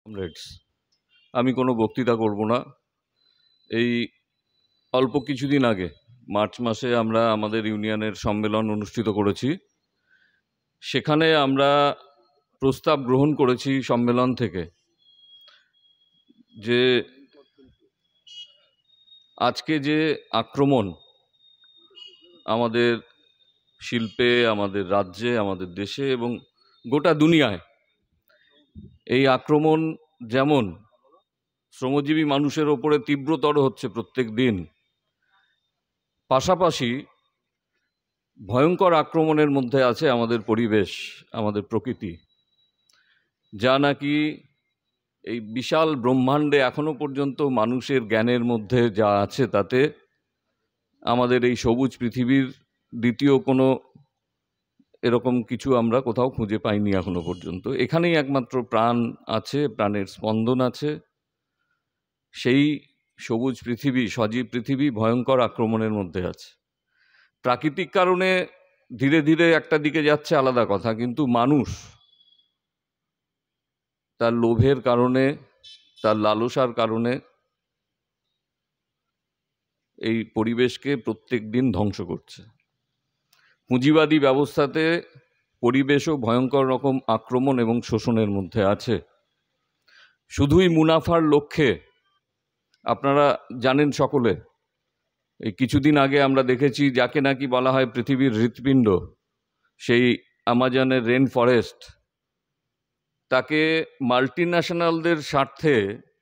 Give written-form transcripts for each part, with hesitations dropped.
Comrades, আমি কোনো বক্তৃতা করব না। এই অল্প কিছুদিন আগে মার্চ মাসে আমরা আমাদের ইউনিয়নের সম্মেলন অনুষ্ঠিত করেছি। সেখানে আমরা প্রস্তাব গ্রহণ করেছি সম্মেলন থেকে যে আজকে যে আক্রমণ আমাদের শিল্পে, আমাদের রাজ্যে, আমাদের দেশে এবং গোটা দুনিয়ায়, এই আক্রমণ যেমন শ্রমজীবী মানুষের ওপরে তীব্রতর হচ্ছে প্রত্যেক দিন, পাশাপাশি ভয়ঙ্কর আক্রমণের মধ্যে আছে আমাদের পরিবেশ, আমাদের প্রকৃতি, যা নাকি এই বিশাল ব্রহ্মাণ্ডে এখনো পর্যন্ত মানুষের জ্ঞানের মধ্যে যা আছে তাতে আমাদের এই সবুজ পৃথিবীর দ্বিতীয় কোনো এরকম কিছু আমরা কোথাও খুঁজে পাইনি এখনো পর্যন্ত। এখানেই একমাত্র প্রাণ আছে, প্রাণের স্পন্দন আছে। সেই সবুজ পৃথিবী, সজীব পৃথিবী ভয়ঙ্কর আক্রমণের মধ্যে আছে। প্রাকৃতিক কারণে ধীরে ধীরে একটা দিকে যাচ্ছে আলাদা কথা, কিন্তু মানুষ তার লোভের কারণে, তার লালসার কারণে এই পরিবেশকে প্রত্যেক দিন ধ্বংস করছে। পুঁজিবাদী ব্যবস্থাতে পরিবেশও ভয়ঙ্কর রকম আক্রমণ এবং শোষণের মধ্যে আছে। শুধুই মুনাফার লক্ষ্যে, আপনারা জানেন সকলে, এই কিছুদিন আগে আমরা দেখেছি যাকে নাকি বলা হয় পৃথিবীর হৃৎপিণ্ড, সেই আমাজনের রেন ফরেস্ট, তাকে মাল্টিন্যাশনালদের স্বার্থে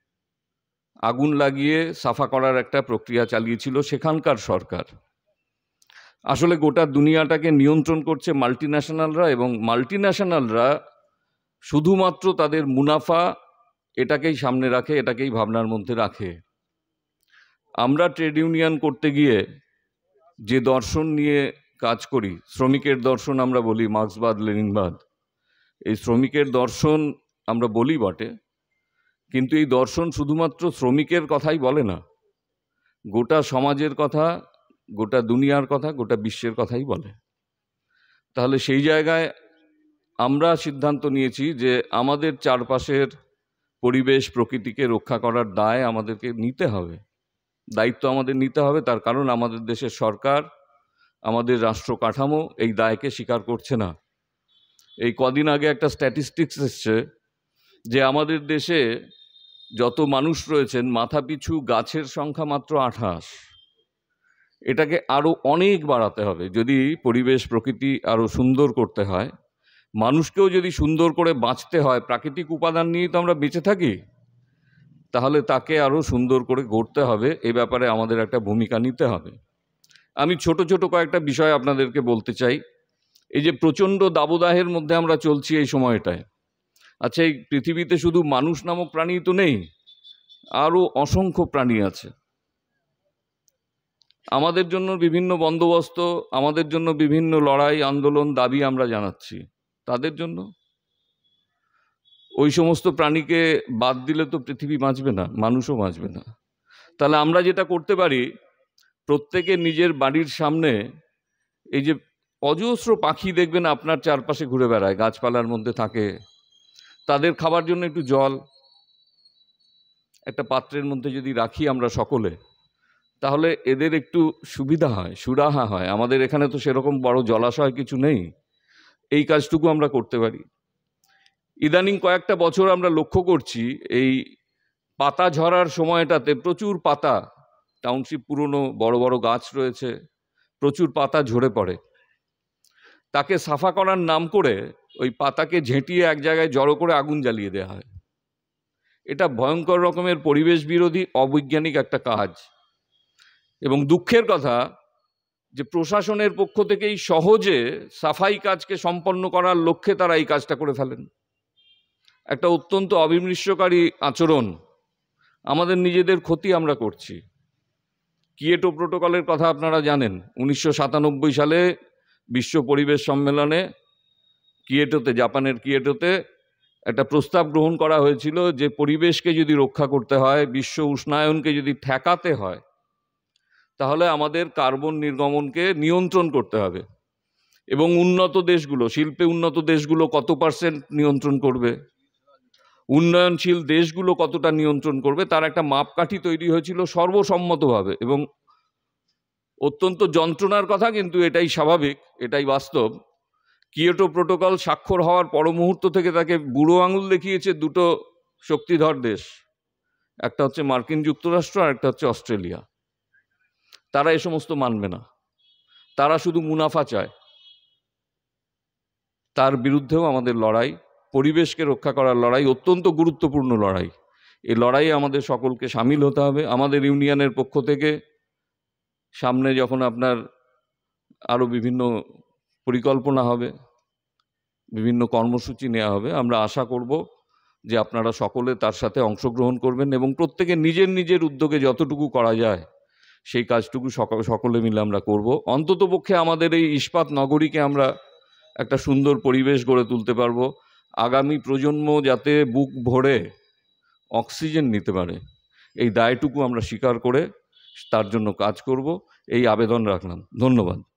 আগুন লাগিয়ে সাফা করার একটা প্রক্রিয়া চালিয়েছিল সেখানকার সরকার। আসলে গোটা দুনিয়াটাকে নিয়ন্ত্রণ করছে মাল্টিন্যাশনালরা, এবং মাল্টিন্যাশনালরা শুধুমাত্র তাদের মুনাফা এটাকেই সামনে রাখে, এটাকেই ভাবনার মধ্যে রাখে। আমরা ট্রেড ইউনিয়ন করতে গিয়ে যে দর্শন নিয়ে কাজ করি, শ্রমিকের দর্শন আমরা বলি, মার্ক্সবাদ লেনিনবাদ, এই শ্রমিকের দর্শন আমরা বলি বটে, কিন্তু এই দর্শন শুধুমাত্র শ্রমিকের কথাই বলে না, গোটা সমাজের কথা, গোটা দুনিয়ার কথা, গোটা বিশ্বের কথাই বলে। তাহলে সেই জায়গায় আমরা সিদ্ধান্ত নিয়েছি যে আমাদের চারপাশের পরিবেশ প্রকৃতিকে রক্ষা করার দায় আমাদেরকে নিতে হবে, দায়িত্ব আমাদের নিতে হবে। তার কারণ আমাদের দেশের সরকার, আমাদের রাষ্ট্র কাঠামো এই দায়কে স্বীকার করছে না। এই কদিন আগে একটা স্ট্যাটিস্টিক্স এসছে যে আমাদের দেশে যত মানুষ রয়েছেন মাথাপিছু গাছের সংখ্যা মাত্র 28। এটাকে আরও অনেক বাড়াতে হবে যদি পরিবেশ প্রকৃতি আরও সুন্দর করতে হয়। মানুষকেও যদি সুন্দর করে বাঁচতে হয়, প্রাকৃতিক উপাদান নিয়েই তো আমরা বেঁচে থাকি, তাহলে তাকে আরও সুন্দর করে গড়তে হবে। এ ব্যাপারে আমাদের একটা ভূমিকা নিতে হবে। আমি ছোট ছোট কয়েকটা বিষয় আপনাদেরকে বলতে চাই। এই যে প্রচণ্ড দাবদাহের মধ্যে আমরা চলছি এই সময়টায়, আচ্ছা, এই পৃথিবীতে শুধু মানুষ নামক প্রাণী তো নেই, আরও অসংখ্য প্রাণী আছে। আমাদের জন্য বিভিন্ন বন্দোবস্ত, আমাদের জন্য বিভিন্ন লড়াই, আন্দোলন, দাবি আমরা জানাচ্ছি। তাদের জন্য ওই সমস্ত প্রাণীকে বাদ দিলে তো পৃথিবী বাঁচবে না, মানুষও বাঁচবে না। তাহলে আমরা যেটা করতে পারি, প্রত্যেকে নিজের বাড়ির সামনে এই যে অজস্র পাখি দেখবেন আপনার চারপাশে ঘুরে বেড়ায়, গাছপালার মধ্যে থাকে, তাদের খাবার জন্য একটু জল একটা পাত্রের মধ্যে যদি রাখি আমরা সকলে, তাহলে এদের একটু সুবিধা হয়, সুরাহা হয়। আমাদের এখানে তো সেরকম বড় জলাশয় কিছু নেই, এই কাজটুকু আমরা করতে পারি। ইদানিং কয়েকটা বছর আমরা লক্ষ্য করছি এই পাতা ঝরার সময়টাতে প্রচুর পাতা, টাউনশিপ পুরনো বড় বড় গাছ রয়েছে, প্রচুর পাতা ঝরে পড়ে। তাকে সাফা করার নাম করে ওই পাতাকে ঝেঁটিয়ে এক জায়গায় জড়ো করে আগুন জ্বালিয়ে দেওয়া হয়। এটা ভয়ঙ্কর রকমের পরিবেশ বিরোধী, অবৈজ্ঞানিক একটা কাজ। এবং দুঃখের কথা যে প্রশাসনের পক্ষ থেকেই সহজে সাফাই কাজকে সম্পন্ন করার লক্ষ্যে তারা এই কাজটা করে ফেলেন। একটা অত্যন্ত অবিমৃষ্যকারী আচরণ, আমাদের নিজেদের ক্ষতি আমরা করছি। কিয়োটো প্রোটোকলের কথা আপনারা জানেন। 1997 সালে বিশ্ব পরিবেশ সম্মেলনে কিয়োটোতে, জাপানের কিয়োটোতে একটা প্রস্তাব গ্রহণ করা হয়েছিল যে পরিবেশকে যদি রক্ষা করতে হয়, বিশ্ব উষ্ণায়নকে যদি ঠেকাতে হয়, তাহলে আমাদের কার্বন নির্গমনকে নিয়ন্ত্রণ করতে হবে। এবং উন্নত দেশগুলো, শিল্পে উন্নত দেশগুলো কত % নিয়ন্ত্রণ করবে? উন্নয়নশীল দেশগুলো কতটা নিয়ন্ত্রণ করবে তার একটা মাপকাঠি তৈরি হয়েছিল সর্বসম্মতভাবে, এবং অত্যন্ত যন্ত্রণার কথা, কিন্তু এটাই স্বাভাবিক, এটাই বাস্তব। কিয়োটো প্রোটোকল স্বাক্ষর হওয়ার পর মুহূর্ত থেকে তাকে বুড়ো আঙুল দেখিয়েছে দুটো শক্তিধর দেশ, একটা হচ্ছে মার্কিন যুক্তরাষ্ট্র আর একটা হচ্ছে অস্ট্রেলিয়া। তারা এ সমস্ত মানবে না, তারা শুধু মুনাফা চায়। তার বিরুদ্ধেও আমাদের লড়াই, পরিবেশকে রক্ষা করার লড়াই, অত্যন্ত গুরুত্বপূর্ণ লড়াই। এই লড়াইয়ে আমাদের সকলকে সামিল হতে হবে। আমাদের ইউনিয়নের পক্ষ থেকে সামনে যখন আপনার আরও বিভিন্ন পরিকল্পনা হবে, বিভিন্ন কর্মসূচি নেওয়া হবে, আমরা আশা করব যে আপনারা সকলে তার সাথে অংশগ্রহণ করবেন এবং প্রত্যেকে নিজের নিজের উদ্যোগে যতটুকু করা যায় সেই কাজটুকু সকলে মিলে আমরা করব। অন্ততপক্ষে আমাদের এই ইস্পাত নগরীকে আমরা একটা সুন্দর পরিবেশ গড়ে তুলতে পারবো। আগামী প্রজন্ম যাতে বুক ভরে অক্সিজেন নিতে পারে, এই দায়টুকু আমরা স্বীকার করে তার জন্য কাজ করব, এই আবেদন রাখলাম। ধন্যবাদ।